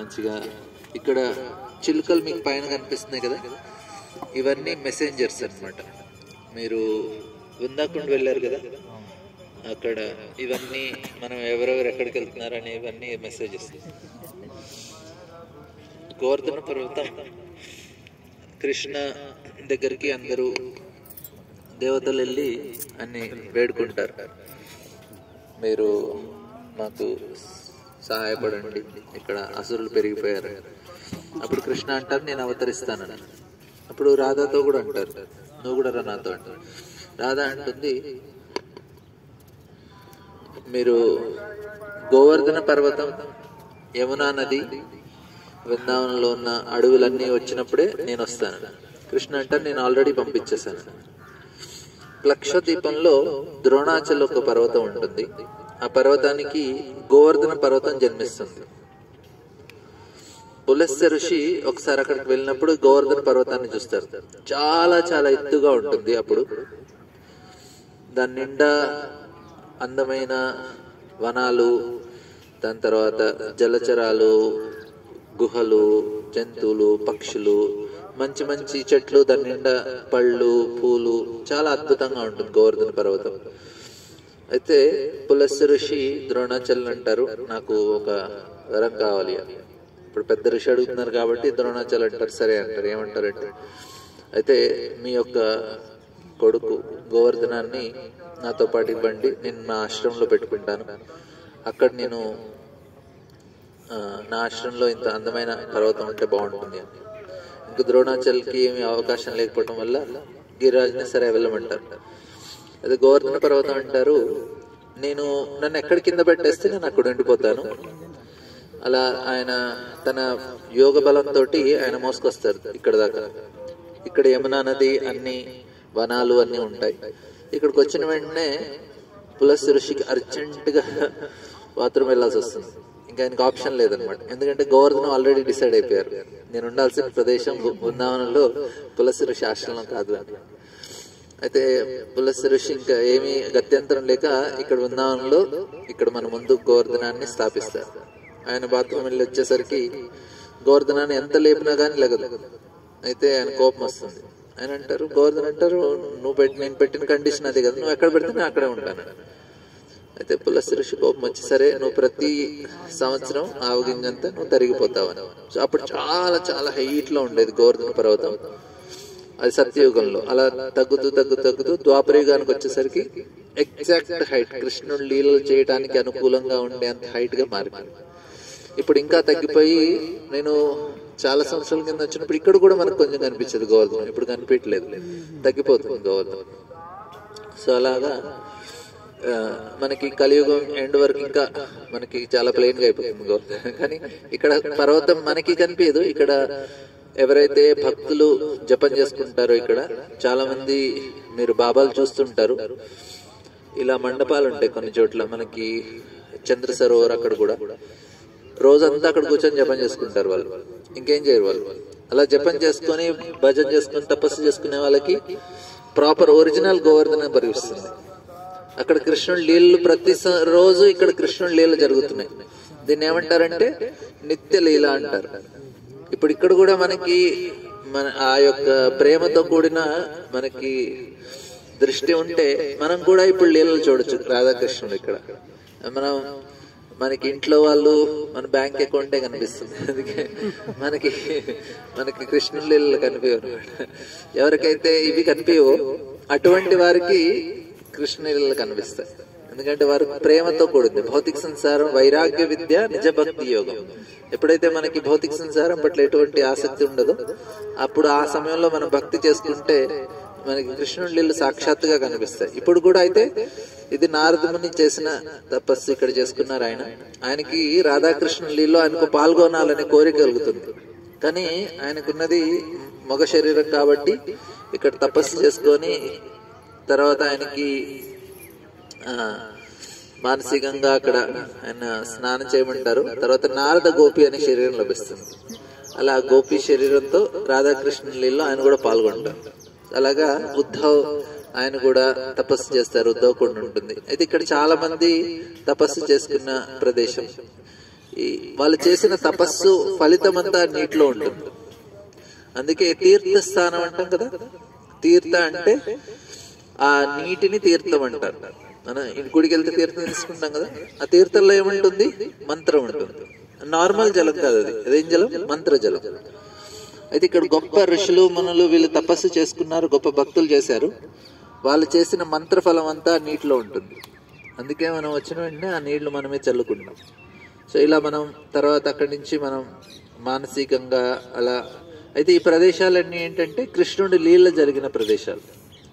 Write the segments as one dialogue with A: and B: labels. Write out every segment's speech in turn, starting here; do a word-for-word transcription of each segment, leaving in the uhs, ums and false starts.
A: మంచిగా ఇక్కడ చిలుకలు మీకు పైన కనిపిస్తున్నాయి కదా, ఇవన్నీ మెసెంజర్స్ అన్నమాట. మీరు వృందాకుండ వెళ్ళారు కదా, అక్కడ ఇవన్నీ మనం ఎవరెవరు ఎక్కడికి వెళ్తున్నారు అనే ఇవన్నీ మెసేజెస్. గోవర్ధన పర్వతం కృష్ణ దగ్గరికి అందరూ దేవతలు వెళ్ళి అన్ని వేడుకుంటారు, మీరు మాకు సహాయపడండి, ఇక్కడ అసురులు పెరిగిపోయారు. అప్పుడు కృష్ణ అంటారు నేను అవతరిస్తానని. అప్పుడు రాధాతో కూడా అంటారు నువ్వు కూడా రా నాతో అంటారు. రాధా అంటుంది మీరు గోవర్ధన పర్వతం, యమునా నది, వృందావనంలో ఉన్న అడవులన్నీ వచ్చినప్పుడే నేను వస్తాను. కృష్ణ అంటారు నేను ఆల్రెడీ పంపించేశాను. లక్షద్వీపంలో ద్రోణాచల్ ఒక పర్వతం ఉంటుంది, ఆ పర్వతానికి గోవర్ధన పర్వతం జన్మిస్తుంది. పులస్త్య ఋషి ఒకసారి అక్కడికి వెళ్ళినప్పుడు గోవర్ధన పర్వతాన్ని చూస్తారు. చాలా చాలా ఎత్తుగా ఉంటుంది. అప్పుడు దాని నిండా అందమైన వనాలు, దాని తర్వాత జలచరాలు, గుహలు, జంతువులు, పక్షులు, మంచి మంచి చెట్లు, దాని నిండా పళ్ళు, పూలు, చాలా అద్భుతంగా ఉంటుంది గోవర్ధన పర్వతం. అయితే పులస్త్య ఋషి ద్రోణాచల్ అంటారు నాకు ఒక వరం కావాలి అని. ఇప్పుడు పెద్ద ఋషి అడుగుతున్నారు కాబట్టి ద్రోణాచల్ అంటారు, సరే అంటారు. ఏమంటారంటే అయితే మీ యొక్క కొడుకు గోవర్ధనాన్ని నాతో పాటు ఇవ్వండి, నేను నా ఆశ్రమంలో పెట్టుకుంటాను. అక్కడ నేను నా ఆశ్రమంలో ఇంత అందమైన పర్వతం ఉంటే బాగుంటుంది అని. ఇంక ద్రోణాచల్కి ఏమి అవకాశం లేకపోవడం వల్ల గిరిరాజుని సరే వెళ్ళమంటారు. అది గోవర్ధన పర్వతం అంటారు నేను నన్ను ఎక్కడి కింద పెట్టేస్తే నేను అక్కడ ఉండిపోతాను. అలా ఆయన తన యోగ బలంతో ఆయన మోసుకొస్తారు ఇక్కడ దాకా. ఇక్కడ యమునా నది, అన్ని వనాలు అన్ని ఉంటాయి. ఇక్కడికి వచ్చిన వెంటనే పులస్త్య ఋషికి అర్జెంటుగా బాత్రూమ్ వెళ్ళాల్సి వస్తుంది. ఇంకా ఆయనకు ఆప్షన్ లేదనమాట. ఎందుకంటే గోవర్ధనం ఆల్రెడీ డిసైడ్ అయిపోయారు నేను ఉండాల్సిన ప్రదేశం బృందావనంలో పులస్త్య ఋషి ఆశ్రమం కాదు అని. అయితే పులస్త్య ఋషి ఇంకా ఏమీ గత్యంతరం లేక ఇక్కడ బృందావనంలో ఇక్కడ మన ముందు గోవర్ధనాన్ని స్థాపిస్తారు. ఆయన బాత్రూమ్ వెళ్ళి వచ్చేసరికి గోవర్ధనాన్ని ఎంత లేపినా కానీ లెగదు. అయితే ఆయన కోపం వస్తుంది. ఆయన అంటారు గోవర్ధన్ అంటారు నువ్వు పెట్టి నేను పెట్టిన కండిషన్ అది కదా, నువ్వు ఎక్కడ పెడితే నేను అక్కడే ఉంటాను. అయితే పులస్త్య ఋషి కోపం వచ్చి సరే నువ్వు ప్రతి సంవత్సరం ఆవగింజంతా నువ్వు తరిగిపోతావని. సో అప్పుడు చాలా చాలా హైట్ లో ఉండేది గోవర్ధన పర్వతం. అది సత్యయుగంలో అలా తగ్గుతూ తగ్గుతూ తగ్గుతూ ద్వాపరయుగానికి వచ్చేసరికి ఎగ్జాక్ట్ హైట్ కృష్ణుడు లీలలు చేయడానికి అనుకూలంగా ఉండే అంత హైట్ గా మారిపోయింది. ఇప్పుడు ఇంకా తగ్గిపోయి నేను చాలా సంవత్సరాల కింద వచ్చినప్పుడు ఇక్కడ కూడా మనకు కొంచెం కనిపించదు గోవర్ధనం, ఇప్పుడు కనిపించలేదు, తగ్గిపోతుంది గోవర్ధనం. సో అలాగా మనకి కలియుగం ఎండ్ వరకు ఇంకా మనకి చాలా ప్లెయిన్ గా అయిపోతుంది గోవర్ధనం. కానీ ఇక్కడ పర్వతం మనకి కనిపించదు. ఇక్కడ ఎవరైతే భక్తులు జపం చేసుకుంటారో ఇక్కడ చాలా మంది మీరు బాబాలు చూస్తుంటారు. ఇలా మండపాలు ఉంటాయి కొన్ని చోట్ల, మనకి చంద్ర సరోవర్ అక్కడ కూడా రోజంతా అక్కడ కూర్చొని జపం చేసుకుంటారు వాళ్ళు, ఇంకేం చేయరు వాళ్ళు. అలా జపం చేసుకొని భజన చేసుకుని తపస్సు చేసుకునే వాళ్ళకి ప్రాపర్ ఒరిజినల్ గోవర్ధన పరిగిస్తుంది. అక్కడ కృష్ణుడి లీలలు ప్రతి రోజు ఇక్కడ కృష్ణుడి లీలలు జరుగుతున్నాయి. దీన్ని ఏమంటారంటే నిత్య లీల అంటారు. ఇప్పుడు ఇక్కడ కూడా మనకి మన ఆ యొక్క ప్రేమతో కూడిన మనకి దృష్టి ఉంటే మనం కూడా ఇప్పుడు లీలలు చూడొచ్చు రాధాకృష్ణుడు. ఇక్కడ మనం మనకి ఇంట్లో వాళ్ళు మన బ్యాంక్ అకౌంటే కనిపిస్తుంది, అందుకే మనకి మనకి కృష్ణుడి లీలలు కనిపించవు. ఎవరికైతే ఇవి కనిపించవో అటువంటి వారికి కృష్ణ లీలలు కనిపిస్తాయి. ఎందుకంటే వారు ప్రేమతో కూడింది. భౌతిక సంసారం, వైరాగ్య విద్య, నిజ భక్తి యోగం. ఎప్పుడైతే మనకి భౌతిక సంసారం పట్ల ఎటువంటి ఆసక్తి ఉండదో అప్పుడు ఆ సమయంలో మనం భక్తి చేసుకుంటే మనకి కృష్ణుడి లీలలు సాక్షాత్తుగా కనిపిస్తాయి. ఇప్పుడు కూడా అయితే ఇది నారదుముని చేసిన తపస్సు ఇక్కడ చేసుకున్నారు ఆయన. ఆయనకి రాధాకృష్ణ లీలలో ఆయనకు పాల్గొనాలనే కోరిక కలుగుతుంది. కానీ ఆయనకున్నది మగ శరీరం కాబట్టి ఇక్కడ తపస్సు చేసుకొని తర్వాత ఆయనకి ఆ మానసికంగా అక్కడ ఆయన స్నానం చేయమంటారు. తర్వాత నారద గోపి అనే శరీరం లభిస్తుంది. అలా గోపి శరీరంతో రాధాకృష్ణ లీలలో ఆయన కూడా పాల్గొంటారు. అలాగా ఉద్ధవ్ ఆయన కూడా తపస్సు చేస్తారు, ఉద్ధవ్ కొండ ఉంటుంది. అయితే ఇక్కడ చాలా మంది తపస్సు చేసుకున్న ప్రదేశం. ఈ వాళ్ళు చేసిన తపస్సు ఫలితం అంతా నీటిలో ఉంటుంది. అందుకే తీర్థ స్థానం అంటాం కదా. తీర్థ అంటే ఆ నీటిని తీర్థం అంటారు. మనం గుడికి వెళ్తే తీర్థం తీసుకుంటాం కదా, ఆ తీర్థంలో ఏముంటుంది? మంత్రం ఉంటుంది. నార్మల్ జలం కాదు అది. అదేం జలం? మంత్ర జలం. అయితే ఇక్కడ గొప్ప ఋషులు మునులు వీళ్ళు తపస్సు చేసుకున్నారు, గొప్ప భక్తులు చేశారు. వాళ్ళు చేసిన మంత్ర ఫలం అంతా నీటిలో ఉంటుంది. అందుకే మనం వచ్చిన వెంటనే ఆ నీళ్లు మనమే చల్లుకుంటాం. సో ఇలా మనం తర్వాత అక్కడి నుంచి మనం మానసికంగా అలా. అయితే ఈ ప్రదేశాలన్నీ ఏంటంటే కృష్ణుడి లీల జరిగిన ప్రదేశాలు.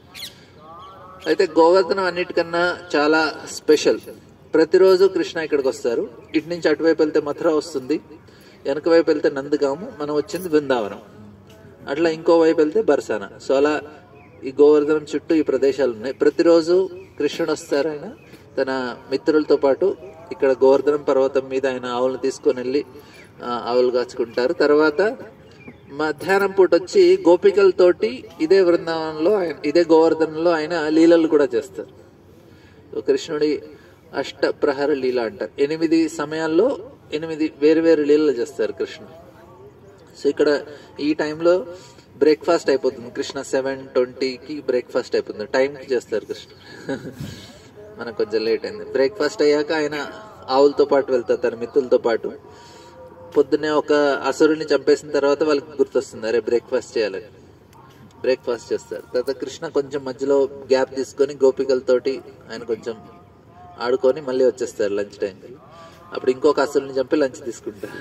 A: అయితే గోవర్ధనం అన్నిటికన్నా చాలా స్పెషల్. ప్రతిరోజు కృష్ణ ఇక్కడికి వస్తారు. ఇటు నుంచి అటువైపు వెళ్తే మథుర వస్తుంది, వెనక వైపు వెళ్తే నందగాము, మనం వచ్చింది బృందావనం. అట్లా ఇంకో వైపు వెళ్తే బర్సానా. సో అలా ఈ గోవర్ధనం చుట్టూ ఈ ప్రదేశాలు ఉన్నాయి. ప్రతిరోజు కృష్ణుడు వస్తారు. ఆయన తన మిత్రులతో పాటు ఇక్కడ గోవర్ధనం పర్వతం మీద ఆయన ఆవులను తీసుకొని వెళ్ళి ఆవులు కాచుకుంటారు. తర్వాత మధ్యాహ్నం పూట వచ్చి గోపికలతోటి ఇదే బృందావనంలో ఆయన ఇదే గోవర్ధనంలో ఆయన లీలలు కూడా చేస్తారు. కృష్ణుడి అష్ట ప్రహర లీల అంటారు. ఎనిమిది సమయాల్లో ఎనిమిది వేరు వేరు లీలలు చేస్తారు కృష్ణుడు. సో ఇక్కడ ఈ టైంలో బ్రేక్ఫాస్ట్ అయిపోతుంది. కృష్ణ సెవెన్ ట్వంటీకి బ్రేక్ఫాస్ట్ అయిపోతుంది. టైంకి చేస్తారు కృష్ణ. మనకు కొంచెం లేట్ అయింది. బ్రేక్ఫాస్ట్ అయ్యాక ఆయన ఆవులతో పాటు వెళ్తారు తన మిత్రులతో పాటు. పొద్దున్నే ఒక అసురుని చంపేసిన తర్వాత వాళ్ళకి గుర్తొస్తుంది, అరే బ్రేక్ఫాస్ట్ చేయాలని. బ్రేక్ఫాస్ట్ చేస్తారు. తర్వాత కృష్ణ కొంచెం మధ్యలో గ్యాప్ తీసుకొని గోపికలతోటి ఆయన కొంచెం ఆడుకొని మళ్ళీ వచ్చేస్తారు లంచ్ టైంకి. అప్పుడు ఇంకొక అసురుని చంపి లంచ్ తీసుకుంటారు.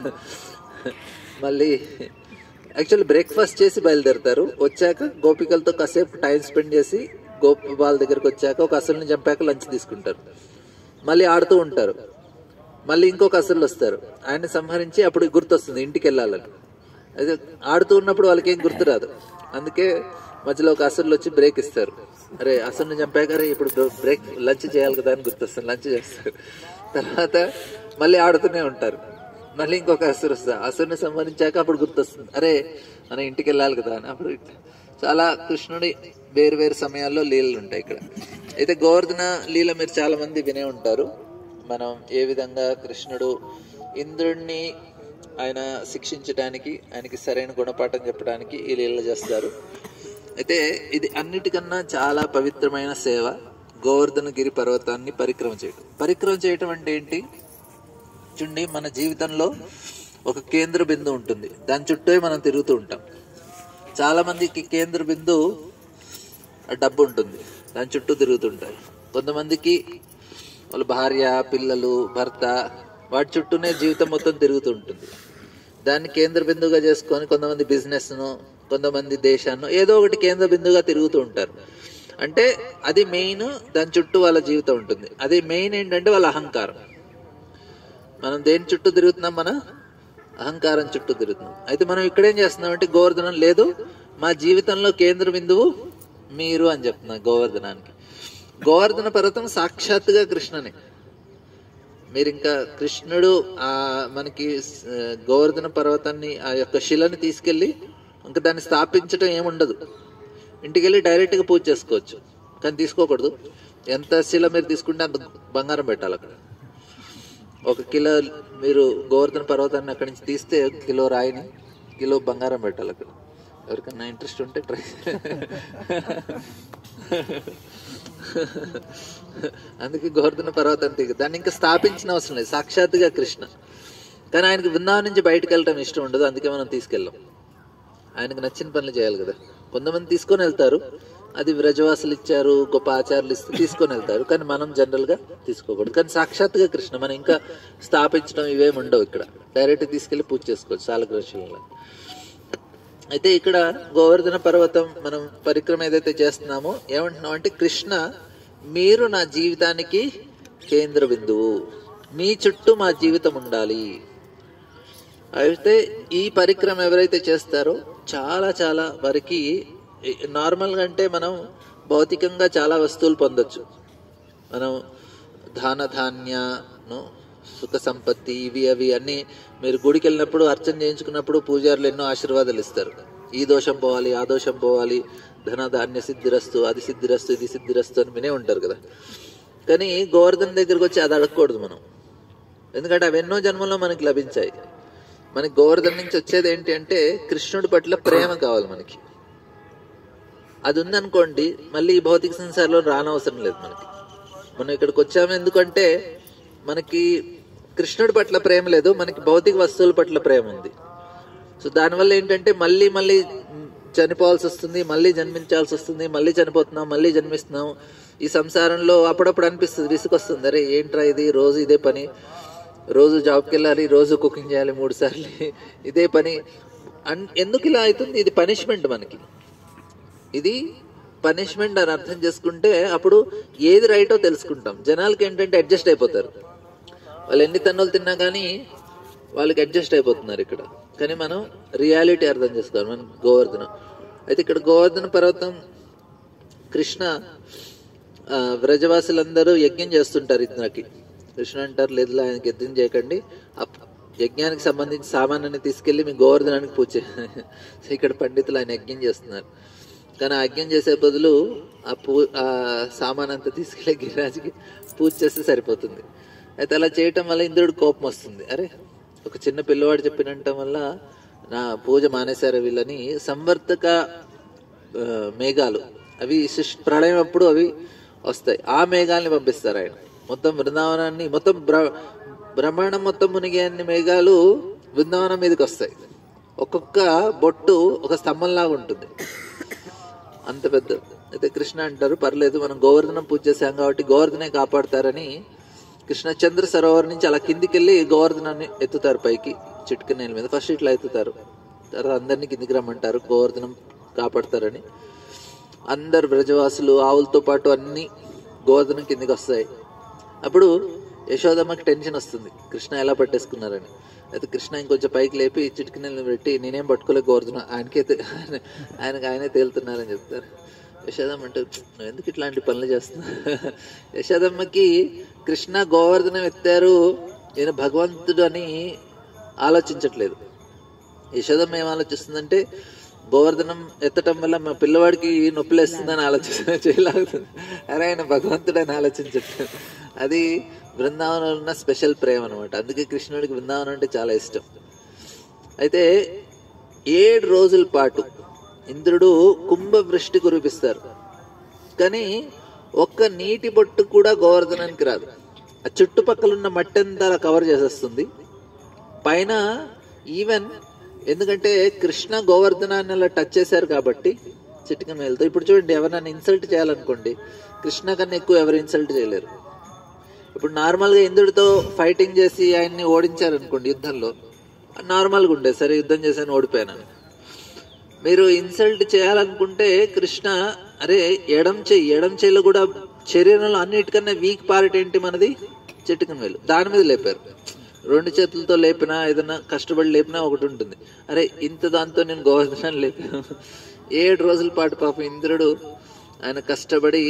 A: మళ్ళీ యాక్చువల్లీ బ్రేక్ఫాస్ట్ చేసి బయలుదేరతారు. వచ్చాక గోపికలతో కాసేపు టైం స్పెండ్ చేసి గోపాల దగ్గరకు వచ్చాక ఒక అసురుని చంపాక లంచ్ తీసుకుంటారు. మళ్ళీ ఆడుతూ ఉంటారు. మళ్ళీ ఇంకొక అసురులు వస్తారు, ఆయన సంహరించి అప్పుడు గుర్తొస్తుంది ఇంటికి వెళ్ళాలని. అయితే ఆడుతూ ఉన్నప్పుడు వాళ్ళకి ఏం గుర్తు రాదు. అందుకే మధ్యలో ఒక అసురులు వచ్చి బ్రేక్ ఇస్తారు. అరే అసురుని చంపాక అరే ఇప్పుడు బ్రేక్ లంచ్ చేయాలి కదా అని గుర్తొస్తుంది, లంచ్ చేస్తారు. తర్వాత మళ్ళీ ఆడుతూనే ఉంటారు. మళ్ళీ ఇంకొక అసురు వస్తారు, అసురుని సంహరించాక అప్పుడు గుర్తొస్తుంది, అరే మనం ఇంటికి వెళ్ళాలి కదా అని. అప్పుడు చాలా కృష్ణుడి వేరు వేరు సమయాల్లో లీలలు ఉంటాయి ఇక్కడ. అయితే గోవర్ధన లీల మీరు చాలా మంది వినే ఉంటారు. మనం ఏ విధంగా కృష్ణుడు ఇంద్రుడిని ఆయన శిక్షించడానికి, ఆయనకి సరైన గుణపాఠం చెప్పడానికి ఈ లీలలు చేస్తారు. అయితే ఇది అన్నిటికన్నా చాలా పవిత్రమైన సేవ, గోవర్ధన గిరి పర్వతాన్ని పరిక్రమ చేయడం. పరిక్రమ చేయటం అంటే ఏంటి చూడండి, మన జీవితంలో ఒక కేంద్ర బిందువు ఉంటుంది, దాని చుట్టూ మనం తిరుగుతూ ఉంటాం. చాలా మందికి కేంద్ర బిందువు డబ్బు ఉంటుంది, దాని చుట్టూ తిరుగుతుంటారు. కొంతమందికి వాళ్ళ భార్య, పిల్లలు, భర్త, వాటి చుట్టూనే జీవితం మొత్తం తిరుగుతూ ఉంటుంది. దాన్ని కేంద్ర బిందువుగా చేసుకొని కొంతమంది బిజినెస్ను, కొంతమంది దేశాన్ని ఏదో ఒకటి కేంద్ర బిందువుగా తిరుగుతూ ఉంటారు. అంటే అది మెయిన్, దాని చుట్టూ వాళ్ళ జీవితం ఉంటుంది. అది మెయిన్ ఏంటంటే వాళ్ళ అహంకారం. మనం దేని చుట్టూ తిరుగుతున్నాం? మన అహంకారం చుట్టూ తిరుగుతున్నాం. అయితే మనం ఇక్కడేం చేస్తున్నాం అంటే గోవర్ధనం లేదు, మా జీవితంలో కేంద్ర బిందువు మీరు అని చెప్తున్నాం గోవర్ధనానికి. గోవర్ధన పర్వతం సాక్షాత్తుగా కృష్ణనే. మీరు ఇంకా కృష్ణుడు ఆ మనకి గోవర్ధన పర్వతాన్ని ఆ యొక్క శిలని తీసుకెళ్లి ఇంకా దాన్ని స్థాపించడం ఏముండదు. ఇంటికి వెళ్ళి డైరెక్ట్గా పూజ చేసుకోవచ్చు, కానీ తీసుకోకూడదు. ఎంత శిల మీరు తీసుకుంటే అంత బంగారం పెట్టాలి అక్కడ. ఒక కిలో మీరు గోవర్ధన పర్వతాన్ని అక్కడి నుంచి తీస్తే కిలో రాయిని కిలో బంగారం పెట్టాలి అక్కడ. ఎవరికన్నా ఇంట్రెస్ట్ ఉంటే ట్రై. అందుకే గోవర్ధన పర్వతం దిగు, దాన్ని ఇంకా స్థాపించిన అవసరం లేదు, సాక్షాత్తుగా కృష్ణ. కానీ ఆయనకి బృందావనం నుంచి బయటకు వెళ్ళటం ఇష్టం ఉండదు, అందుకే మనం తీసుకెళ్ళాం. ఆయనకు నచ్చిన పనులు చేయాలి కదా. కొంతమంది తీసుకొని వెళ్తారు, అది వ్రజవాసులు ఇచ్చారు, గొప్ప ఆచార్యులు ఇస్తే తీసుకొని వెళ్తారు, కానీ మనం జనరల్ గా తీసుకోకూడదు. కానీ సాక్షాత్తుగా కృష్ణ, మనం ఇంకా స్థాపించడం ఇవేమి ఉండవు. ఇక్కడ డైరెక్ట్ తీసుకెళ్లి పూజ చేసుకోవచ్చు సాలగ్రాశంలో. అయితే ఇక్కడ గోవర్ధన పర్వతం మనం పరిక్రమ ఏదైతే చేస్తున్నామో ఏమంటున్నాం అంటే, కృష్ణ మీరు నా జీవితానికి కేంద్ర బిందువు, మీ చుట్టూ మా జీవితం ఉండాలి. అయితే ఈ పరిక్రమ ఎవరైతే చేస్తారో చాలా చాలా వారికి నార్మల్గా అంటే మనం భౌతికంగా చాలా వస్తువులు పొందొచ్చు. మనం ధాన ధాన్యను, సుఖ సంపత్తి, ఇవి అవి అన్ని మీరు గుడికి వెళ్ళినప్పుడు అర్చన చేయించుకున్నప్పుడు పూజారులు ఎన్నో ఆశీర్వాదాలు ఇస్తారు. ఈ దోషం పోవాలి, ఆ దోషం పోవాలి, ధన ధాన్య సిద్ధిరస్తు, అది సిద్ధిరస్తు, ఇది సిద్ధిరస్తు అని వినే ఉంటారు కదా. కానీ గోవర్ధన దగ్గరకు వచ్చి అది అడగకూడదు మనం. ఎందుకంటే అవి ఎన్నో జన్మల్లో మనకి లభించాయి. మనకి గోవర్ధన నుంచి వచ్చేది ఏంటి అంటే కృష్ణుడి పట్ల ప్రేమ కావాలి మనకి. అది ఉందనుకోండి మళ్ళీ ఈ భౌతిక సంసారంలో రానవసరం లేదు మనకి. మనం ఇక్కడికి వచ్చాము ఎందుకంటే మనకి కృష్ణుడి పట్ల ప్రేమ లేదు, మనకి భౌతిక వస్తువుల పట్ల ప్రేమ ఉంది. సో దానివల్ల ఏంటంటే మళ్ళీ మళ్ళీ చనిపోవాల్సి వస్తుంది, మళ్ళీ జన్మించాల్సి వస్తుంది, మళ్ళీ చనిపోతున్నాం, మళ్ళీ జన్మిస్తున్నాం. ఈ సంసారంలో అప్పుడప్పుడు అనిపిస్తుంది, విసుకొస్తుంది, అరే ఏంట్రా ఇది, రోజు ఇదే పని, రోజు జాబ్కి వెళ్ళాలి, రోజు కుకింగ్ చేయాలి మూడు సార్లు, ఇదే పని. ఎందుకు ఇలా అవుతుంది? ఇది పనిష్మెంట్ మనకి, ఇది పనిష్మెంట్ అని అర్థం చేసుకుంటే అప్పుడు ఏది రైటో తెలుసుకుంటాం. జనాలకి ఏంటంటే అడ్జస్ట్ అయిపోతారు, వాళ్ళు ఎన్ని తన్నులు తిన్నా కానీ వాళ్ళకి అడ్జస్ట్ అయిపోతున్నారు ఇక్కడ. కానీ మనం రియాలిటీ అర్థం చేసుకోవాలి. మన గోవర్ధన అయితే ఇక్కడ గోవర్ధన పర్వతం కృష్ణ వ్రజవాసులందరూ యజ్ఞం చేస్తుంటారు. ఇంద్రకి కృష్ణ అంటారు, లేదు ఆయనకి యజ్ఞం చేయకండి, ఆ యజ్ఞానికి సంబంధించిన సామానాన్ని తీసుకెళ్లి మీ గోవర్ధనానికి పూజ. ఇక్కడ పండితులు ఆయన యజ్ఞం చేస్తున్నారు, కానీ ఆ యజ్ఞం చేసే బదులు ఆ పూ ఆ సామాన్ అంతా తీసుకెళ్లి గిరిరాజుకి పూజ చేస్తే సరిపోతుంది. అయితే అలా చేయటం వల్ల ఇంద్రుడు కోపం వస్తుంది. అరే ఒక చిన్న పిల్లవాడు చెప్పినంట వల్ల నా పూజ మానేశారు వీళ్ళని. సంవర్తక మేఘాలు అవి ప్రళయం అప్పుడు అవి వస్తాయి, ఆ మేఘాలని పంపిస్తారు ఆయన. మొత్తం బృందావనాన్ని మొత్తం బ్రహ్మాండం మొత్తం మునిగే అన్ని మేఘాలు బృందావనం మీదకి వస్తాయి. ఒక్కొక్క బొట్టు ఒక స్తంభంలాగా ఉంటుంది, అంత పెద్ద. అయితే కృష్ణ అంటారు, పర్లేదు మనం గోవర్ధనం పూజ చేశాం కాబట్టి గోవర్ధనే కాపాడతారని కృష్ణ చంద్ర సరోవర్ నుంచి అలా కిందికి వెళ్ళి గోవర్ధనాన్ని ఎత్తుతారు పైకి చిట్క నేల మీద. ఫస్ట్ ఇట్లా ఎత్తుతారు, తర్వాత అందరినీ కిందికి రమ్మంటారు, గోవర్ధనం కాపాడతారని. అందరు బ్రజవాసులు ఆవులతో పాటు అన్ని గోవర్ధనం కిందికి వస్తాయి. అప్పుడు యశోదమ్మకి టెన్షన్ వస్తుంది, కృష్ణ ఎలా పట్టేసుకున్నారని. అయితే కృష్ణ ఇంకొంచెం పైకి లేపి చిట్క నీళ్ళని పెట్టి, నేనేం పట్టుకోలే గోవర్ధనం, ఆయనకే ఆయనకి ఆయనే తేలుతున్నారని చెప్తారు. యశోదమ్మ అంటే, నువ్వు ఎందుకు ఇట్లాంటి పనులు చేస్తున్నావు? యశోదమ్మకి కృష్ణ గోవర్ధనం ఎత్తారు, ఈయన భగవంతుడు అని ఆలోచించట్లేదు. యశోదమ్మ ఏం ఆలోచిస్తుందంటే, గోవర్ధనం ఎత్తటం వల్ల మా పిల్లవాడికి నొప్పిలేస్తుందని ఆలోచిస్తుంది, చేయలాగుతుంది. అరే ఆయన భగవంతుడు అని ఆలోచించట్లేదు. అది బృందావనంలో ఉన్న స్పెషల్ ప్రేమ అనమాట. అందుకే కృష్ణుడికి బృందావనం అంటే చాలా ఇష్టం. అయితే ఏడు రోజుల పాటు ఇంద్రుడు కుంభవృష్టి కురిపిస్తారు, కానీ ఒక్క నీటి బొట్టు కూడా గోవర్ధనానికి రాదు. ఆ చుట్టుపక్కల ఉన్న మట్టి అంతా కవర్ చేసేస్తుంది. పైన ఈవెన్ ఎందుకంటే కృష్ణ గోవర్ధనాన్ని అలా టచ్ చేశారు కాబట్టి చిటికన వెళ్తూ. ఇప్పుడు చూడండి, ఎవరినైనా ఇన్సల్ట్ చేయాలనుకోండి, కృష్ణ కన్నా ఎక్కువ ఎవరు ఇన్సల్ట్ చేయలేరు. ఇప్పుడు నార్మల్గా ఇంద్రుడితో ఫైటింగ్ చేసి ఆయన్ని ఓడించారనుకోండి యుద్ధంలో, నార్మల్గా ఉండే సరే యుద్ధం చేశాను ఓడిపోయాను. మీరు ఇన్సల్ట్ చేయాలనుకుంటే కృష్ణ, అరే ఎడం చెయ్యి, ఎడం చెయ్యిలో కూడా శరీరంలో అన్నిటికన్నా వీక్ పార్ట్ ఏంటి మనది, చిటికన వేలు, దాని మీద లేపారు. రెండు చేతులతో లేపినా ఏదైనా కష్టపడి లేపినా ఒకటి ఉంటుంది. అరే ఇంత దాంతో నేను గోవర్ధనాన్ని లేపాను. ఏడు రోజుల పాటు పాపం ఇంద్రుడు ఆయన కష్టపడి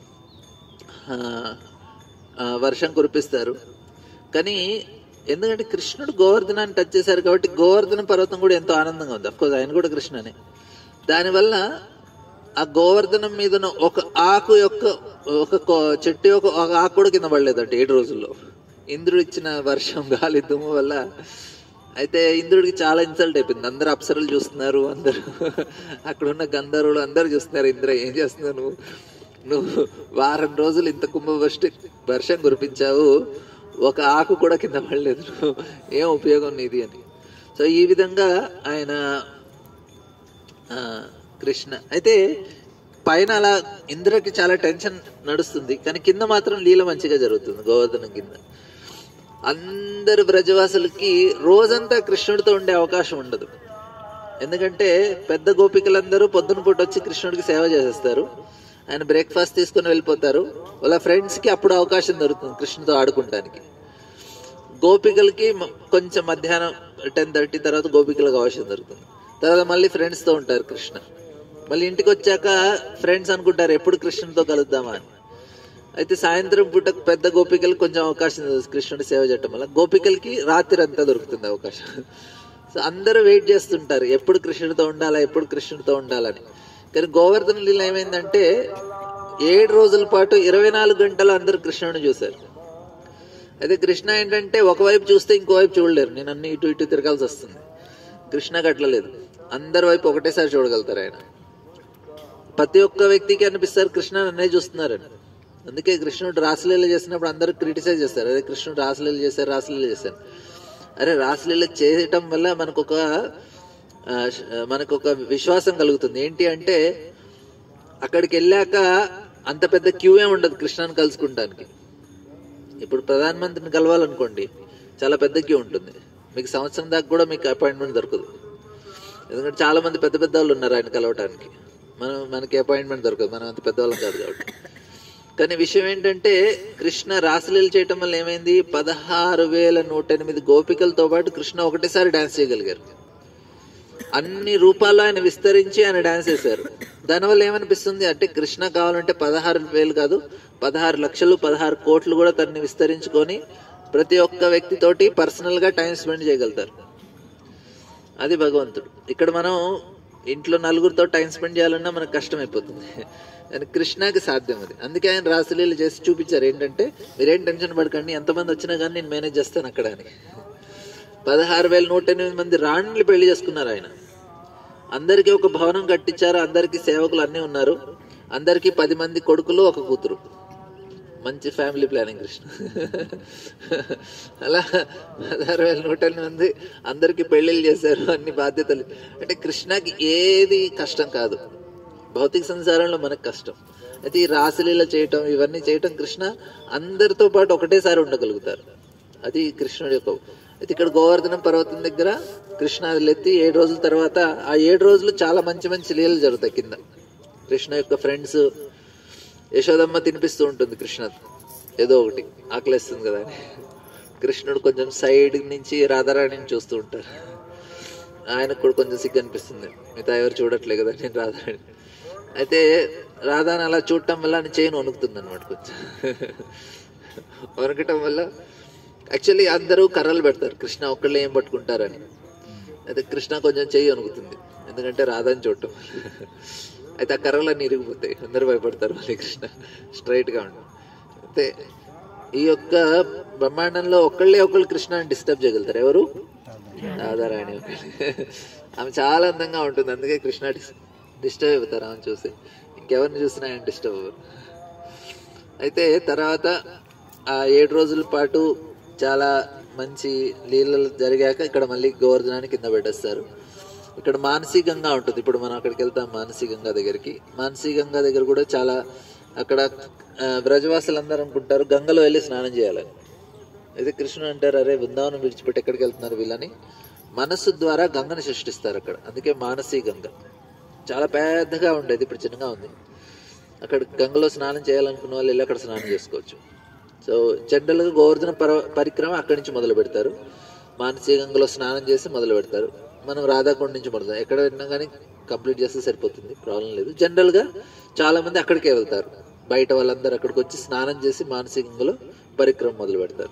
A: వర్షం కురిపిస్తారు. కానీ ఎందుకంటే కృష్ణుడు గోవర్ధనాన్ని టచ్ చేశారు కాబట్టి గోవర్ధన పర్వతం కూడా ఎంతో ఆనందంగా ఉంది. అఫ్కోర్స్ ఆయన కూడా కృష్ణనే. దానివల్ల ఆ గోవర్ధనం మీద ఒక ఆకు యొక్క ఒక చెట్టు యొక్క ఒక ఆకు కూడా కింద పడలేదంటే ఏడు రోజుల్లో, ఇంద్రుడు ఇచ్చిన వర్షం గాలి దుమ్ము వల్ల. అయితే ఇంద్రుడికి చాలా ఇన్సల్ట్ అయిపోయింది. అందరు అప్సరలు చూస్తున్నారు, అందరు అక్కడ ఉన్న గంధర్వులు అందరు చూస్తున్నారు, ఇంద్ర ఏం చేస్తున్నావు నువ్వు, నువ్వు వారం రోజులు ఇంత కుంభవృష్టి వర్షం కురిపించావు, ఒక ఆకు కూడా కింద పడలేదు, ఏం ఉపయోగం నీది అని. సో ఈ విధంగా ఆయన కృష్ణ అయితే పైన అలా ఇంద్రకి చాలా టెన్షన్ నడుస్తుంది, కానీ కింద మాత్రం లీల మంచిగా జరుగుతుంది. గోవర్ధనం కింద అందరు బ్రజవాసులకి రోజంతా కృష్ణుడితో ఉండే అవకాశం ఉండదు. ఎందుకంటే పెద్ద గోపికలందరూ పొద్దున పూట వచ్చి కృష్ణుడికి సేవ చేసేస్తారు, ఆయన బ్రేక్ఫాస్ట్ తీసుకుని వెళ్ళిపోతారు. వాళ్ళ ఫ్రెండ్స్ కి అప్పుడు అవకాశం దొరుకుతుంది కృష్ణుడితో ఆడుకుంటానికి. గోపికలకి కొంచెం మధ్యాహ్నం టెన్ థర్టీ తర్వాత గోపికలకు అవకాశం దొరుకుతుంది. తర్వాత మళ్ళీ ఫ్రెండ్స్ తో ఉంటారు కృష్ణ. మళ్ళీ ఇంటికి వచ్చాక ఫ్రెండ్స్ అనుకుంటారు ఎప్పుడు కృష్ణుడితో కలుద్దామా అని. అయితే సాయంత్రం పూట పెద్ద గోపికలకు కొంచెం అవకాశం కృష్ణుడి సేవ చేయటం వల్ల గోపికలకి రాత్రి అంతా దొరుకుతుంది అవకాశం. సో అందరూ వెయిట్ చేస్తుంటారు ఎప్పుడు కృష్ణుడితో ఉండాలా, ఎప్పుడు కృష్ణుడితో ఉండాలని. కానీ గోవర్ధన లీల ఏమైందంటే ఏడు రోజుల పాటు ఇరవై నాలుగు గంటలు అందరు కృష్ణుడిని చూశారు. అయితే కృష్ణ ఏంటంటే ఒకవైపు చూస్తే ఇంకోవైపు చూడలేరు, నేను అన్ని ఇటు ఇటు తిరగాల్సి వస్తుంది. కృష్ణకి అట్లా లేదు, అందరి వైపు ఒకటేసారి చూడగలుగుతారు ఆయన. ప్రతి ఒక్క వ్యక్తికి అనిపిస్తారు కృష్ణ నన్నే చూస్తున్నారని. అందుకే కృష్ణుడు రాసలీల చేసినప్పుడు అందరూ క్రిటిసైజ్ చేస్తారు, అరే కృష్ణుడు రాసలీల చేశారు రాసలీల చేశారు. అరే రాసలీల చేయటం వల్ల మనకు ఒక మనకు ఒక విశ్వాసం కలుగుతుంది. ఏంటి అంటే అక్కడికి వెళ్ళాక అంత పెద్ద క్యూ ఏ ఉండదు కృష్ణని కలుసుకుంటానికి. ఇప్పుడు ప్రధానమంత్రిని కలవాలనుకోండి చాలా పెద్ద క్యూ ఉంటుంది, మీకు సంవత్సరం దాకా కూడా మీకు అపాయింట్మెంట్ దొరకదు. ఎందుకంటే చాలా మంది పెద్ద పెద్ద వాళ్ళు ఉన్నారు ఆయన కలవటానికి, మనం మనకి అపాయింట్మెంట్ దొరకదు, మనం అంత పెద్దవాళ్ళం కాదు కాబట్టి. కానీ విషయం ఏంటంటే కృష్ణ రాసలీల చేయటం వల్ల ఏమైంది, పదహారు వేల నూట ఎనిమిది గోపికలతో పాటు కృష్ణ ఒకటేసారి డాన్స్ చేయగలిగారు. అన్ని రూపాల్లో ఆయన విస్తరించి ఆయన డాన్స్ చేశారు. దానివల్ల ఏమనిపిస్తుంది అంటే కృష్ణ కావాలంటే పదహారు వేలు కాదు పదహారు లక్షలు పదహారు కోట్లు కూడా తనని విస్తరించుకొని ప్రతి ఒక్క వ్యక్తితోటి పర్సనల్ గా టైం స్పెండ్ చేయగలుగుతారు. అది భగవంతుడు. ఇక్కడ మనం ఇంట్లో నలుగురితో టైం స్పెండ్ చేయాలన్నా మనకు కష్టం అయిపోతుంది, కానీ కృష్ణకి సాధ్యం అది. అందుకే ఆయన రాసలీల చేసి చూపించారు ఏంటంటే మీరేం టెన్షన్ పడకండి, ఎంతమంది వచ్చినా కానీ నేను మేనేజ్ చేస్తాను అక్కడ అని. పదహారు వేల నూట ఎనిమిది మంది రాణులు పెళ్లి చేసుకున్నారు ఆయన. అందరికీ ఒక భవనం కట్టించారు, అందరికీ సేవకులు అన్నీ ఉన్నారు, అందరికీ పది మంది కొడుకులు ఒక కూతురు. మంచి ఫ్యామిలీ ప్లానింగ్ కృష్ణ. అలా పదహారు వేల నూట ఎనిమిది మంది అందరికీ పెళ్లిళ్ళు చేశారు, అన్ని బాధ్యతలు. అంటే కృష్ణకి ఏది కష్టం కాదు, భౌతిక సంసారంలో మనకు కష్టం. అయితే ఈ రాసలీల చేయటం ఇవన్నీ చేయటం కృష్ణ అందరితో పాటు ఒకటేసారి ఉండగలుగుతారు, అది కృష్ణుడి యొక్క. అయితే ఇక్కడ గోవర్ధనం పర్వతం దగ్గర కృష్ణ ఎత్తి ఏడు రోజుల తర్వాత ఆ ఏడు రోజులు చాలా మంచి మంచి లీలలు జరుగుతాయి కింద. కృష్ణ యొక్క ఫ్రెండ్స్ యశోదమ్మ తినిపిస్తూ ఉంటుంది కృష్ణ ఏదో ఒకటి, ఆకలిస్తుంది కదా అని. కృష్ణుడు కొంచెం సైడ్ నుంచి రాధారాణిని చూస్తూ ఉంటారు, ఆయనకు కూడా కొంచెం సిగ్గు అనిపిస్తుంది, మిగతా ఎవరు చూడట్లే కదా నేను రాధారాణి. అయితే రాధాని అలా చూడటం వల్ల ఆయన చేయను వణుకుతుంది అనమాట. కొంచెం వణకటం వల్ల యాక్చువల్లీ అందరూ కర్రలు పెడతారు, కృష్ణ ఒక్కళ్ళే ఏం పట్టుకుంటారని. అయితే కృష్ణ కొంచెం చెయ్యి వణుకుతుంది, ఎందుకంటే రాధాని చూడటం. అయితే ఆ కర్రలన్నీ ఇరిగిపోతాయి, అందరూ భయపడతారు మళ్ళీ కృష్ణ స్ట్రైట్ గా ఉంటుంది. అయితే ఈ యొక్క బ్రహ్మాండంలో ఒకళ్ళే ఒకళ్ళు కృష్ణని డిస్టర్బ్ చేయగలుగుతారు, ఎవరు? రాధారాణి. ఆమె చాలా అందంగా ఉంటుంది, అందుకే కృష్ణ డిస్టర్బ్ అయిపోతారు ఆమె చూసి, ఇంకెవరిని చూసినా ఆయన డిస్టర్బ్ అవ్వరు. అయితే తర్వాత ఆ ఏడు రోజుల పాటు చాలా మంచి లీలలు జరిగాక ఇక్కడ మళ్ళీ గోవర్ధనాన్ని కింద పెట్టేస్తారు. ఇక్కడ మానసికంగా ఉంటుంది, ఇప్పుడు మనం అక్కడికి వెళ్తాం మానసికంగా దగ్గరికి. మానసికంగా దగ్గర కూడా చాలా అక్కడ బ్రజవాసులు అందరూ అనుకుంటారు గంగలో వెళ్ళి స్నానం చేయాలని. అయితే కృష్ణుడు అంటారు అరే బృందావనం విడిచిపెట్టి ఎక్కడికి వెళ్తున్నారు వీళ్ళని. మనస్సు ద్వారా గంగను సృష్టిస్తారు అక్కడ, అందుకే మానసీ గంగ. చాలా పెద్దగా ఉండేది, ఇప్పుడు చిన్నగా ఉంది. అక్కడ గంగలో స్నానం చేయాలనుకున్న వాళ్ళు వెళ్ళి అక్కడ స్నానం చేసుకోవచ్చు. సో జనరల్గా గోవర్ధన పర పరిక్రమ అక్కడి నుంచి మొదలు పెడతారు, మానసీ గంగలో స్నానం చేసి మొదలు పెడతారు. మనం రాధాకొండ నుంచి మొదలు ఎక్కడ వెళ్ళినా కానీ కంప్లీట్ చేస్తే సరిపోతుంది, ప్రాబ్లం లేదు. జనరల్గా చాలా మంది అక్కడికే వెళ్తారు, బయట వాళ్ళందరూ అక్కడికి వచ్చి స్నానం చేసి మానసీ గంగలో పరిక్రమ మొదలు పెడతారు.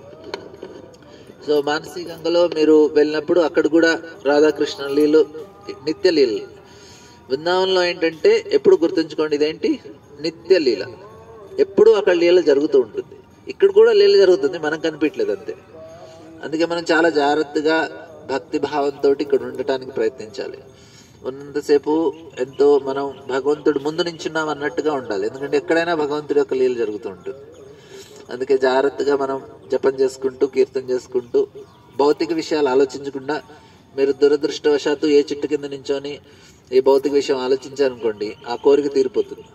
A: సో మానసీ గంగలో మీరు వెళ్ళినప్పుడు అక్కడ కూడా రాధాకృష్ణ లీలు నిత్య లీలలు. బృందావనంలో ఏంటంటే ఎప్పుడు గుర్తుంచుకోండి, ఇదేంటి నిత్య లీల, ఎప్పుడు అక్కడ లీల జరుగుతూ ఉంటుంది. ఇక్కడ కూడా లీల జరుగుతుంది, మనం కనిపించలేదు అంతే. అందుకే మనం చాలా జాగ్రత్తగా భక్తి భావంతో ఇక్కడ ఉండటానికి ప్రయత్నించాలి. ఉన్నంతసేపు ఎంతో మనం భగవంతుడు ముందు నించున్నాం అన్నట్టుగా ఉండాలి, ఎందుకంటే ఎక్కడైనా భగవంతుడి యొక్క లీల జరుగుతూ ఉంటుంది. అందుకే జాగ్రత్తగా మనం జపం చేసుకుంటూ కీర్తన చేసుకుంటూ భౌతిక విషయాలు ఆలోచించకుండా, మీరు దురదృష్టవశాత్తు ఏ చెట్టు కింద నించొని ఏ భౌతిక విషయం ఆలోచించారనుకోండి ఆ కోరిక తీరిపోతుంది.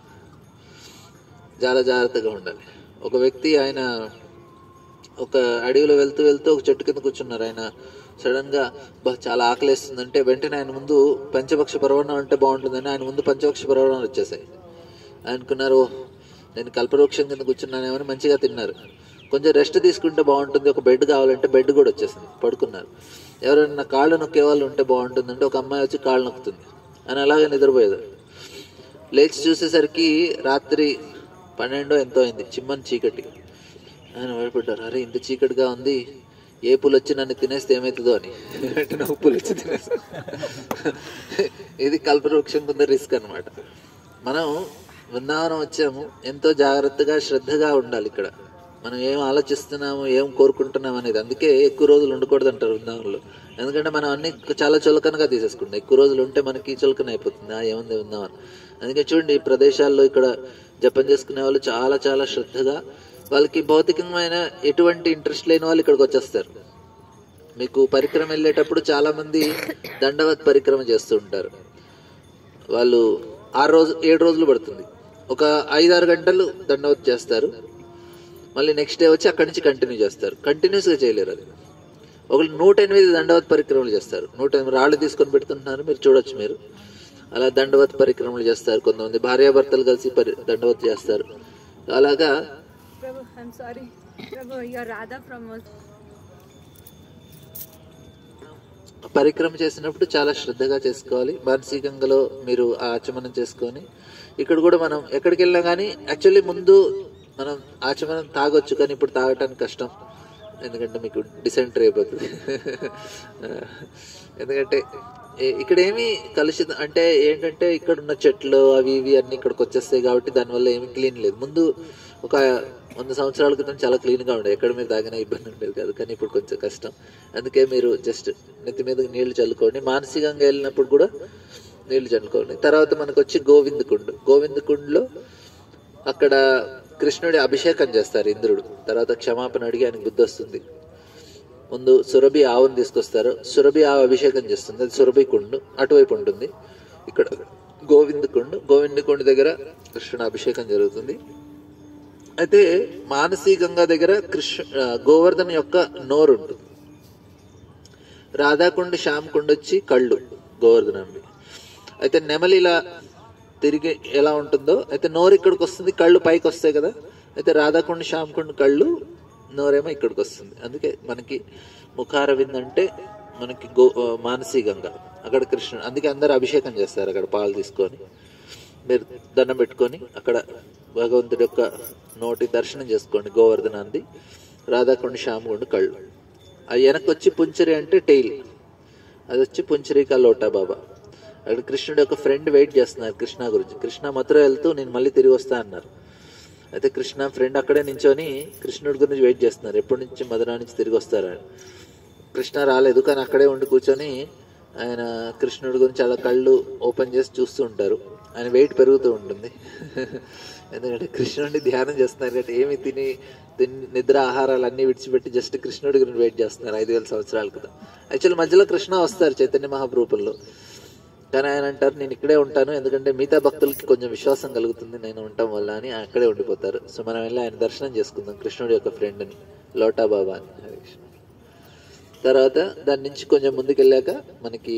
A: చాలా జాగ్రత్తగా ఉండాలి. ఒక వ్యక్తి ఆయన ఒక అడవిలో వెళ్తూ వెళ్తూ ఒక చెట్టు కింద కూర్చున్నారు. ఆయన సడన్ గా బా చాలా ఆకలిస్తుందంటే వెంటనే ఆయన ముందు పంచపక్ష పరవణం అంటే బాగుంటుందని ఆయన ముందు పంచపక్ష పరవణాలు వచ్చేసాయి. అనుకున్నారు నేను కల్పవృక్షం కింద కూర్చున్నానేమని మంచిగా తిన్నారు. కొంచెం రెస్ట్ తీసుకుంటే బాగుంటుంది, ఒక బెడ్ కావాలంటే బెడ్ కూడా వచ్చేసింది, పడుకున్నారు. ఎవరైనా కాళ్ళు నొక్కే వాళ్ళు ఉంటే బాగుంటుందంటే ఒక అమ్మాయి వచ్చి కాళ్ళు నొక్కుతుంది అని అలాగే నిద్రపోయేది. లేచి చూసేసరికి రాత్రి పన్నెండో ఎంతో అయింది, చిమ్మని చీకటి. ఆయన భయపడ్డారు, అరే ఇంత చీకటిగా ఉంది, ఏ పులు వచ్చి నన్ను తినేస్తే ఏమవుతుందో అని. అంటే నువ్వు పులు వచ్చి తినేస్తా. ఇది కల్పవృక్షం కింద రిస్క్ అనమాట. మనం బృందావనం వచ్చాము, ఎంతో జాగ్రత్తగా శ్రద్ధగా ఉండాలి. ఇక్కడ మనం ఏం ఆలోచిస్తున్నాము, ఏం కోరుకుంటున్నాం అనేది. అందుకే ఎక్కువ రోజులు ఉండకూడదు అంటారు వృందావనంలో. ఎందుకంటే మనం అన్ని చాలా చులకనగా తీసేసుకుంటాం. ఎక్కువ రోజులు ఉంటే మనకి చులకన అయిపోతుంది, ఆ ఏముంది వృందావనం. అందుకే చూడండి, ఈ ప్రదేశాల్లో ఇక్కడ జపం చేసుకునే వాళ్ళు చాలా చాలా శ్రద్ధగా, వాళ్ళకి భౌతికమైన ఎటువంటి ఇంట్రెస్ట్ లేని వాళ్ళు ఇక్కడికి వచ్చేస్తారు. మీకు పరిక్రమ వెళ్ళేటప్పుడు చాలా మంది దండవత్ పరిక్రమ చేస్తూ ఉంటారు. వాళ్ళు ఆరు రోజు ఏడు రోజులు పడుతుంది, ఒక ఐదారు గంటలు దండవత్ చేస్తారు, మళ్ళీ నెక్స్ట్ డే వచ్చి అక్కడి నుంచి కంటిన్యూ చేస్తారు. కంటిన్యూస్గా చేయలేరు అది. ఒకళ్ళు నూట ఎనిమిది దండవత్ పరిక్రమలు చేస్తారు. నూట ఎనిమిది రాళ్ళు తీసుకొని పెడుతుంటున్నారు, మీరు చూడొచ్చు. మీరు అలా దండవత్ పరిక్రమలు చేస్తారు. కొంతమంది భార్యాభర్తలు కలిసి పరి దండవత్ చేస్తారు. అలాగా పరిక్రమ చేసినప్పుడు చాలా శ్రద్ధగా చేసుకోవాలి. మానసికంగా మీరు ఆచమనం చేసుకొని, ఇక్కడ కూడా మనం ఎక్కడికి వెళ్ళినా కానీ యాక్చువల్లీ ముందు మనం ఆచమనం తాగొచ్చు, కానీ ఇప్పుడు తాగటానికి కష్టం, ఎందుకంటే మీకు డిసెంట్రీ అయిపోతుంది. ఎందుకంటే ఇక్కడ ఏమి కలుషితం అంటే ఏంటంటే ఇక్కడ ఉన్న చెట్లు అవి ఇవి అన్ని ఇక్కడికి వచ్చేస్తాయి కాబట్టి దానివల్ల ఏమి క్లీన్ లేదు. ముందు ఒక వంద సంవత్సరాల క్రితం చాలా క్లీన్గా ఉండేది, ఎక్కడ మీరు తాగినా ఇబ్బంది ఉండేది కాదు. కానీ ఇప్పుడు కొంచెం కష్టం. అందుకే మీరు జస్ట్ నెత్తి మీద నీళ్లు చల్లుకోండి. మానసికంగా వెళ్ళినప్పుడు కూడా నీళ్లు చల్లుకోండి. తర్వాత మనకు వచ్చి గోవింద కుండ్. గోవింద కుండ్లో అక్కడ కృష్ణుడి అభిషేకం చేస్తారు ఇంద్రుడు. తర్వాత క్షమాపణ అడిగి ఆయనకు బుద్ధి వస్తుంది. ముందు సురభి ఆవును తీసుకొస్తారు, సురభి ఆవు అభిషేకం చేస్తుంది, అది సురభి కుండు అటువైపు ఉంటుంది. ఇక్కడ గోవింద కుండు, గోవింద కుండు దగ్గర కృష్ణుడి అభిషేకం జరుగుతుంది. అయితే మానసికంగా దగ్గర కృష్ణ గోవర్ధన యొక్క నోరు ఉంటుంది. రాధాకుండ శ్యామకుండ వచ్చి కళ్ళు గోవర్ధనండి. అయితే నెమలి ఇలా తిరిగి ఎలా ఉంటుందో, అయితే నోరు ఇక్కడికి వస్తుంది, కళ్ళు పైకి వస్తాయి కదా. అయితే రాధాకుండ శ్యామకుండ కళ్ళు, నోరేమో ఇక్కడికి వస్తుంది. అందుకే మనకి ముఖారవింద్ అంటే మనకి గో మానసికంగా అక్కడ కృష్ణుడు. అందుకే అందరు అభిషేకం చేస్తారు అక్కడ పాలు తీసుకొని. మీరు దండం పెట్టుకొని అక్కడ భగవంతుడి యొక్క నోటి దర్శనం చేసుకోండి. గోవర్ధనాన్ని, రాధాకుండ శ్యామకుండ కళ్ళు. అది వెనక్కి వచ్చి పుంచరి అంటే టెయిల్, అది వచ్చి పుంచరికా లోటా బాబా. అక్కడ కృష్ణుడు యొక్క ఫ్రెండ్ వెయిట్ చేస్తున్నారు కృష్ణ గురించి. కృష్ణ మథుర వెళ్తూ నేను మళ్ళీ తిరిగి వస్తా అన్నారు. అయితే కృష్ణ ఫ్రెండ్ అక్కడే నించొని కృష్ణుడి గురించి వెయిట్ చేస్తున్నారు, ఎప్పటి నుంచి మధురా నుంచి తిరిగి వస్తారని. కృష్ణ రాలేదు, కానీ అక్కడే ఉండి కూర్చొని ఆయన కృష్ణుడి గురించి అలా కళ్ళు ఓపెన్ చేసి చూస్తూ ఉంటారు. ఆయన వెయిట్ పెరుగుతూ ఉంటుంది. ఎందుకంటే కృష్ణుడిని ధ్యానం చేస్తున్నారు కాబట్టి ఏమి తిని తిని నిద్ర ఆహారాలు అన్నీ విడిచిపెట్టి జస్ట్ కృష్ణుడి గురించి వెయిట్ చేస్తున్నారు ఐదు వేల సంవత్సరాల క్రితం. యాక్చువల్లీ మధ్యలో కృష్ణ వస్తారు చైతన్య మహాప్రభులో, కానీ ఆయన అంటారు నేను ఇక్కడే ఉంటాను, ఎందుకంటే మిగతా భక్తులకి కొంచెం విశ్వాసం కలుగుతుంది నేను ఉండటం వల్ల అని అక్కడే ఉండిపోతారు. సో మనం వెళ్ళి ఆయన దర్శనం చేసుకుందాం, కృష్ణుడి యొక్క ఫ్రెండ్ని, లోటా బాబా అని. హరే కృష్ణ. తర్వాత దాని నుంచి కొంచెం ముందుకు వెళ్ళాక మనకి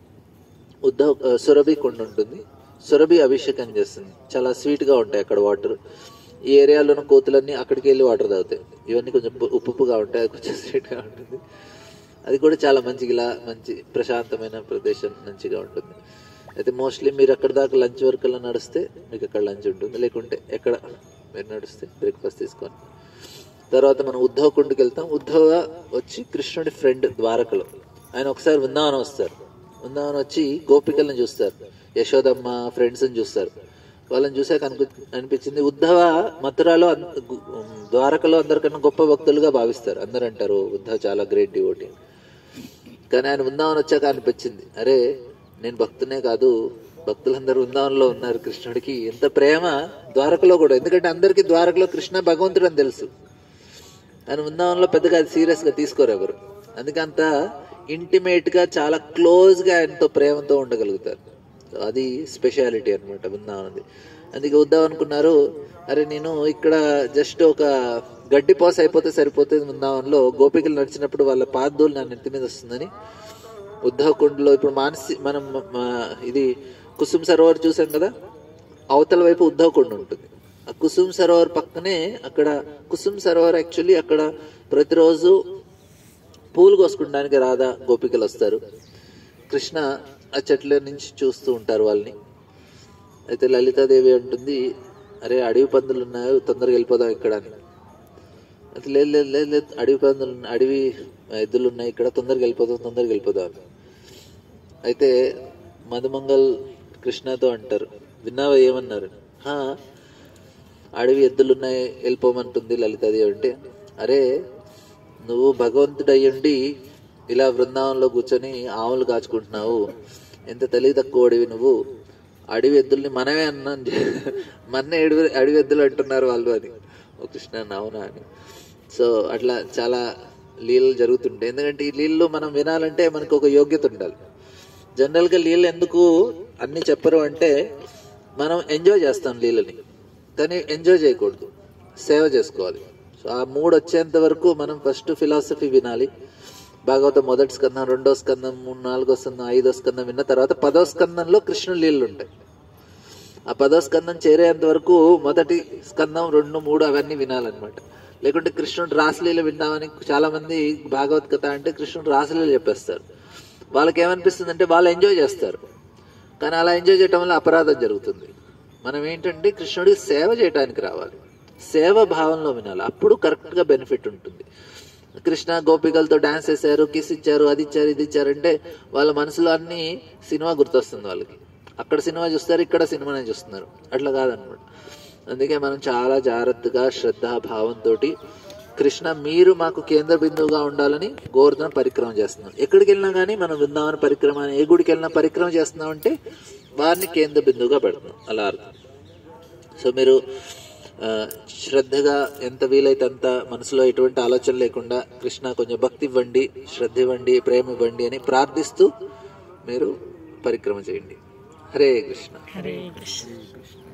A: ఉద్ధవ్ సురభి కుండ ఉంటుంది. సురభి అభిషేకం చేస్తుంది, చాలా స్వీట్గా ఉంటాయి అక్కడ వాటర్. ఈ ఏరియాలో ఉన్న కోతులన్నీ అక్కడికి వెళ్ళి వాటర్ తాగుతాయి. ఇవన్నీ కొంచెం ఉప్పు ఉప్పుగా ఉంటాయి, అది కొంచెం స్వీట్గా ఉంటుంది. అది కూడా చాలా మంచిగా ఇలా మంచి ప్రశాంతమైన ప్రదేశం మంచిగా ఉంటుంది. అయితే మోస్ట్లీ మీరు అక్కడ దాకా లంచ్ వరకు అలా నడిస్తే మీకు అక్కడ లంచ్ ఉంటుంది, లేకుంటే ఎక్కడ మీరు నడిస్తే బ్రేక్ఫాస్ట్ తీసుకోండి. తర్వాత మనం ఉద్ధవ్ కుండకి వెళ్తాం. ఉద్ధవ్ వచ్చి కృష్ణుడి ఫ్రెండ్ ద్వారకలో. ఆయన ఒకసారి వృందావనం వస్తారు. వృందావనం వచ్చి గోపికలను చూస్తారు, యశోదమ్మ ఫ్రెండ్స్ని చూస్తారు. వాళ్ళని చూసాక అనిపి అనిపించింది ఉద్ధవ మథురాలో ద్వారకలో అందరికన్నా గొప్ప భక్తులుగా భావిస్తారు. అందరు అంటారు ఉద్ధవ్ చాలా గ్రేట్ డివోటీ. కానీ ఆయన వృందావనం వచ్చాక అనిపించింది, అరే నేను భక్తునే కాదు, భక్తులందరూ వృందావనంలో ఉన్నారు, కృష్ణుడికి ఎంత ప్రేమ ద్వారకలో కూడా. ఎందుకంటే అందరికీ ద్వారకలో కృష్ణ భగవంతుడు అని తెలుసు, ఆయన వృందావనంలో పెద్దగా అది సీరియస్గా తీసుకోరు ఎవరు. అందుకే అంత ఇంటిమేట్గా చాలా క్లోజ్గా ఆయనతో ప్రేమతో ఉండగలుగుతారు. అది స్పెషాలిటీ అనమాట బృందావనది. అందుకే ఉద్ధవ్ అనుకున్నారు, అరే నేను ఇక్కడ జస్ట్ ఒక గడ్డి పోస అయిపోతే సరిపోతుంది, బృందావనంలో గోపికలు నడిచినప్పుడు వాళ్ళ పాదూలు నా నెత్తి మీద వస్తుందని ఉద్ధవ్ కుండలో. ఇప్పుడు మానసి మనం ఇది కుసుమ్ సరోవర్ చూసాం కదా, అవతల వైపు ఉద్ధవ్ కుండ ఉంటుంది. ఆ కుసుమ్ సరోవర్ పక్కనే అక్కడ కుసుమ్ సరోవర్ యాక్చువల్లీ అక్కడ ప్రతిరోజు పూలు కోసుకుంటానికి రాధా గోపికలు వస్తారు. కృష్ణ ఆ చెట్ల నుంచి చూస్తూ ఉంటారు వాళ్ళని. అయితే లలితాదేవి అంటుంది, అరే అడవి పందులు ఉన్నాయి, తొందరగా వెళ్ళిపోదాం ఇక్కడ అని. అయితే లేదు లేదు లేదు లేదు అడవి పందులు అడవి ఎద్దులు ఉన్నాయి ఇక్కడ, తొందరగా వెళ్ళిపోదాం తొందరగా వెళ్ళిపోదాం. అయితే మధుమంగల్ కృష్ణతో అంటారు, విన్నావా ఏమన్నారు? అడవి ఎద్దులున్నాయి వెళ్ళిపోమంటుంది లలితాదేవి అంటే, అరే నువ్వు భగవంతుడు అయ్యుండి ఇలా బృందావనంలో కూర్చొని ఆవులు కాచుకుంటున్నావు, ఎంత తెలివి తక్కువ అడివి నువ్వు, అడవి ఎద్దుల్ని మనమే అన్నాం, మన్నే అడవి అడవి ఎద్దులు అంటున్నారు వాళ్ళు అని. ఓ కృష్ణ అవునా అని. సో అట్లా చాలా లీలలు జరుగుతుంటాయి. ఎందుకంటే ఈ లీలలు మనం వినాలంటే మనకు ఒక యోగ్యత ఉండాలి. జనరల్గా లీలలు ఎందుకు అన్ని చెప్పరు అంటే, మనం ఎంజాయ్ చేస్తాం లీలని, కానీ ఎంజాయ్ చేయకూడదు, సేవ చేసుకోవాలి. సో ఆ మూడు వచ్చేంత వరకు మనం ఫస్ట్ ఫిలాసఫీ వినాలి. భాగవతం మొదటి స్కందం, రెండో స్కందం, మూడు నాలుగో స్కందం, ఐదో స్కందం విన్న తర్వాత పదో స్కందంలో కృష్ణుడి లీలలు ఉంటాయి. ఆ పదో స్కందం చేరేంత వరకు మొదటి స్కందం, రెండు, మూడు అవన్నీ వినాలన్నమాట. లేకుంటే కృష్ణుడు రాసలీల విన్నామని చాలా మంది భాగవత్ కథ అంటే కృష్ణుడు రాసలీల చెప్పేస్తారు. వాళ్ళకి ఏమనిపిస్తుంది అంటే వాళ్ళు ఎంజాయ్ చేస్తారు, కానీ అలా ఎంజాయ్ చేయటం వల్ల అపరాధం జరుగుతుంది. మనం ఏంటంటే కృష్ణుడికి సేవ చేయడానికి రావాలి, సేవ భావంలో వినాలి, అప్పుడు కరెక్ట్గా బెనిఫిట్ ఉంటుంది. కృష్ణ గోపికలతో డాన్స్ చేశారు, కిస్ ఇచ్చారు, అది ఇచ్చారు, ఇది ఇచ్చారంటే వాళ్ళ మనసులో అన్ని సినిమా గుర్తొస్తుంది వాళ్ళకి. అక్కడ సినిమా చూస్తారు, ఇక్కడ సినిమానే చూస్తున్నారు. అట్లా కాదనమాట. అందుకే మనం చాలా జాగ్రత్తగా శ్రద్ధా భావంతో కృష్ణ మీరు మాకు కేంద్ర బిందువుగా ఉండాలని గోవర్ధన పరిక్రమ చేస్తున్నాం. ఎక్కడికి వెళ్ళినా కానీ మనం బృందావన పరిక్రమ, ఏ గుడికి వెళ్ళినా పరిక్రమ చేస్తున్నాం అంటే వారిని కేంద్ర బిందువుగా పెడుతున్నాం, అలా అర్థం. సో మీరు శ్రద్ధగా ఎంత వీలైతే అంత మనసులో ఎటువంటి ఆలోచన లేకుండా కృష్ణ కొంచెం భక్తి ఇవ్వండి, శ్రద్ధ ఇవ్వండి, ప్రేమ ఇవ్వండి అని ప్రార్థిస్తూ మీరు పరిక్రమ చేయండి. హరే కృష్ణ.
B: హరే కృష్ణ.